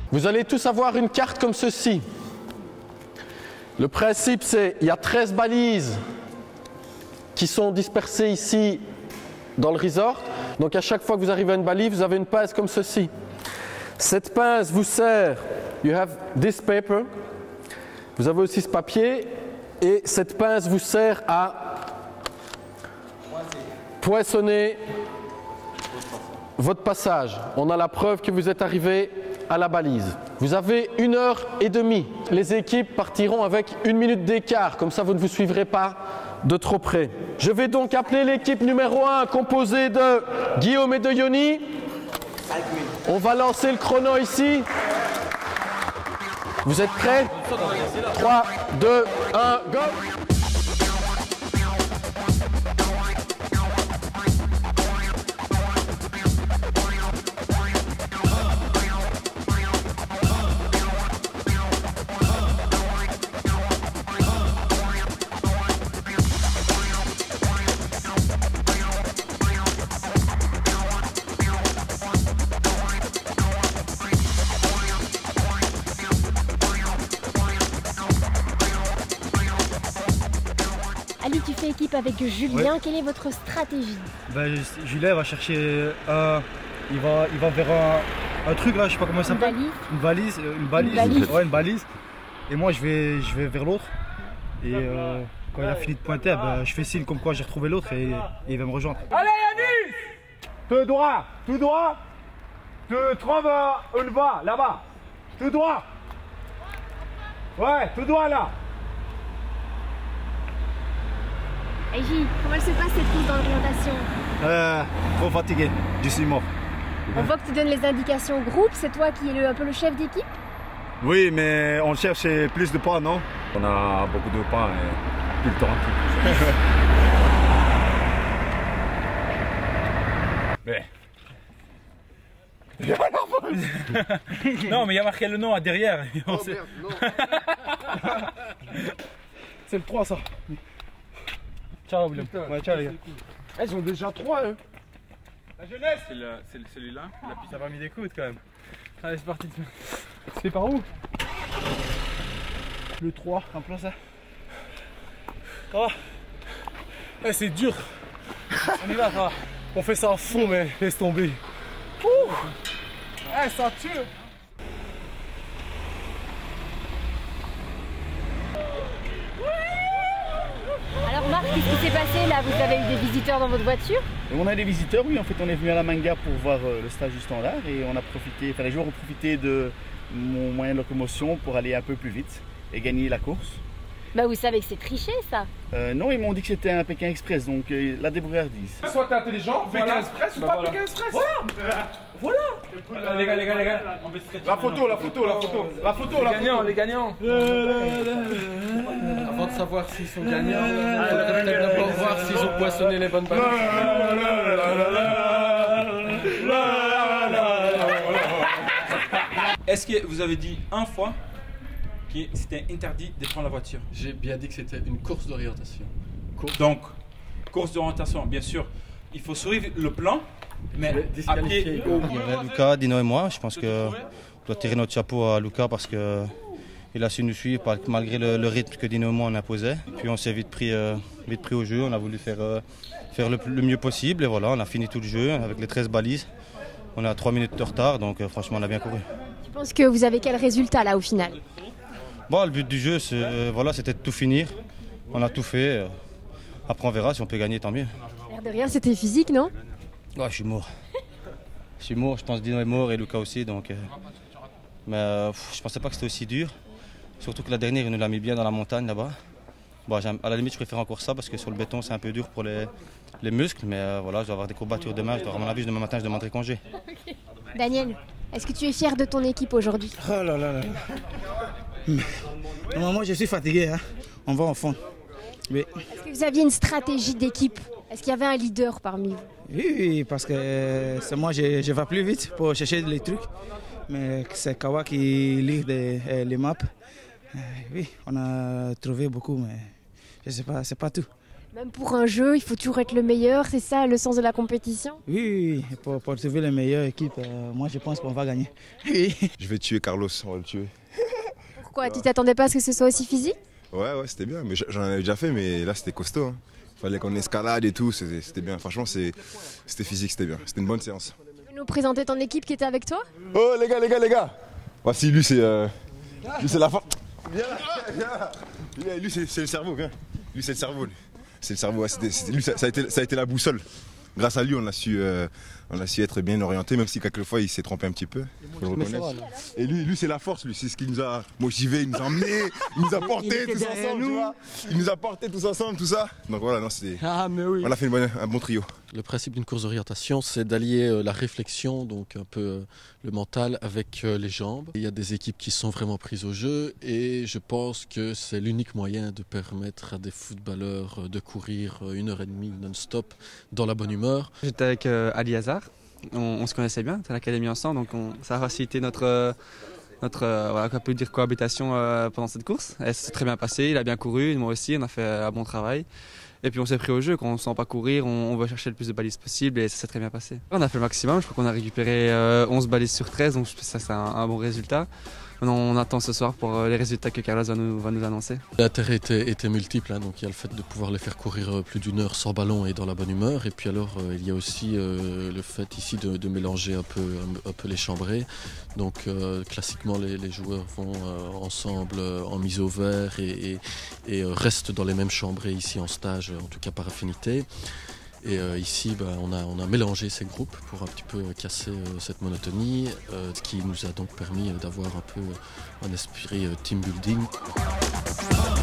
Vous allez tous avoir une carte comme ceci. Le principe, c'est il y a 13 balises qui sont dispersées ici dans le resort. Donc à chaque fois que vous arrivez à une balise, vous avez une pince comme ceci. Cette pince vous sert, you have this paper. Vous avez aussi ce papier et cette pince vous sert à poinçonner votre passage. On a la preuve que vous êtes arrivé à la balise. Vous avez 1h30. Les équipes partiront avec 1 minute d'écart, comme ça vous ne vous suivrez pas de trop près. Je vais donc appeler l'équipe numéro 1 composée de Guillaume et de Yoni. On va lancer le chrono ici. Vous êtes prêts? 3, 2, 1, go! Ali, tu fais équipe avec Julien. Ouais. Quelle est votre stratégie? Julien va chercher il va vers un truc là, je sais pas comment ça s'appelle. Une balise. Ouais, une balise. Et moi je vais vers l'autre. Et quand il a fini de pointer, je fais signe comme quoi j'ai retrouvé l'autre et il va me rejoindre. Allez Yanis! Tout droit. Tu trouves une voie là-bas. Tout droit. Ouais, tout droit là. Et J, comment elle se passe cette course dans l'orientation? Trop fatigué, je suis mort. On voit que tu donnes les indications au groupe, c'est toi qui es un peu le chef d'équipe? Oui, mais on cherche plus de pas, non? On a beaucoup de pas et plus le temps. Non, mais il y a marqué le nom à derrière. Oh, merde, non. C'est le 3 ça. Ciao William. Ouais, ciao les gars. Ils ont déjà 3 eux. La jeunesse. C'est celui-là. Ça m'a mis des coudes quand même. Allez, c'est parti. C'est par où? Le 3, en plein ça. Ça va? C'est dur. On y va, ça va. On fait ça à fond, mais laisse tomber. Ça tue. Alors Marc, qu'est-ce qui s'est passé là? Vous avez eu des visiteurs dans votre voiture? On a des visiteurs, oui. En fait, on est venu à la manga pour voir le stage du standard et on a profité, les joueurs ont profité de mon moyen de locomotion pour aller un peu plus vite et gagner la course. Bah vous savez que c'est triché ça. Non, ils m'ont dit que c'était un Pékin Express, donc la débrouillardise. Soit t'es intelligent, Pékin Express ou pas Pékin Express. Voilà. Les gars, on va La photo. Les gagnants. Avant de savoir s'ils sont gagnants, il faudrait peut-être d'abord voir s'ils ont poinçonné les bonnes balles. Est-ce que vous avez dit une fois que c'était interdit de prendre la voiture? J'ai bien dit que c'était une course d'orientation. Donc, course d'orientation, bien sûr, il faut suivre le plan, mais après... Il y avait Lucas, Dino et moi. Je pense qu'on doit tirer notre chapeau à Lucas parce qu'il a su nous suivre malgré le rythme que Dino et moi on imposait. Puis on s'est vite pris au jeu, on a voulu faire le mieux possible et voilà, on a fini tout le jeu avec les 13 balises. On est à 3 minutes de retard, donc franchement on a bien couru. Tu penses que vous avez quel résultat là au final? Bon, le but du jeu, c'était de tout finir. On a tout fait. Après, on verra si on peut gagner, tant mieux. L'air de rien, c'était physique, non? Ouais, je suis mort. Je pense que Dino est mort et Lucas aussi. Donc, mais je pensais pas que c'était aussi dur. Surtout que la dernière, il nous l'a mis bien dans la montagne là-bas. Bon, à la limite, je préfère encore ça parce que sur le béton, c'est un peu dur pour les muscles. Mais voilà, je dois avoir des courbatures demain. À mon avis, demain matin, je demanderai congé. Daniel, est-ce que tu es fier de ton équipe aujourd'hui? Oh là là là. Moi je suis fatigué, hein. On va en fond. Oui. Est-ce que vous aviez une stratégie d'équipe? Est-ce qu'il y avait un leader parmi vous? Oui, parce que c'est moi je vais plus vite pour chercher les trucs. Mais c'est Kawa qui lit les maps. Oui, on a trouvé beaucoup, mais je sais pas, c'est pas tout. Même pour un jeu, il faut toujours être le meilleur, c'est ça le sens de la compétition? Oui, pour trouver les meilleures équipes, moi je pense qu'on va gagner. Oui. Je vais tuer Carlos, on va le tuer. Pourquoi? Tu t'attendais pas à ce que ce soit aussi physique? Ouais, c'était bien, mais j'en avais déjà fait, mais là c'était costaud. Hein. Fallait qu'on escalade et tout, c'était bien. Franchement, c'était physique, c'était bien. C'était une bonne séance. Tu peux nous présenter ton équipe qui était avec toi? Oh les gars. Voici, lui c'est la force. Viens. Lui c'est le cerveau, viens. Lui c'est le cerveau. C'est le cerveau, lui, ça a été la boussole. Grâce à lui, on a su être bien orienté, même si quelquefois il s'est trompé un petit peu. Faut le reconnaître. Et lui c'est la force, lui, c'est ce qui nous a motivés, il nous a emmenés, il nous a portés tous ensemble, tu vois. Il nous a portés tous ensemble, tout ça. Donc voilà, non, c'était. On a fait un bon trio. Le principe d'une course d'orientation, c'est d'allier la réflexion, donc un peu le mental, avec les jambes. Il y a des équipes qui sont vraiment prises au jeu et je pense que c'est l'unique moyen de permettre à des footballeurs de courir 1h30 non-stop dans la bonne humeur. J'étais avec Ali Hazard, on se connaissait bien, on était à l'académie ensemble, donc ça a facilité notre voilà, on peut dire cohabitation pendant cette course. Elle s'est très bien passée, il a bien couru, moi aussi, on a fait un bon travail. Et puis on s'est pris au jeu, quand on ne sent pas courir, on va chercher le plus de balises possible et ça s'est très bien passé. On a fait le maximum, je crois qu'on a récupéré 11 balises sur 13, donc ça c'est un bon résultat. Maintenant, on attend ce soir pour les résultats que Carlos va nous annoncer. L'intérêt était multiple, hein, donc il y a le fait de pouvoir les faire courir plus d'1 heure sans ballon et dans la bonne humeur. Et puis alors il y a aussi le fait ici de mélanger un peu les chambrées. Donc classiquement les joueurs vont ensemble en mise au vert et restent dans les mêmes chambrées ici en stage, en tout cas par affinité. Et ici, on a mélangé ces groupes pour un petit peu casser cette monotonie, ce qui nous a donc permis d'avoir un peu un esprit team building.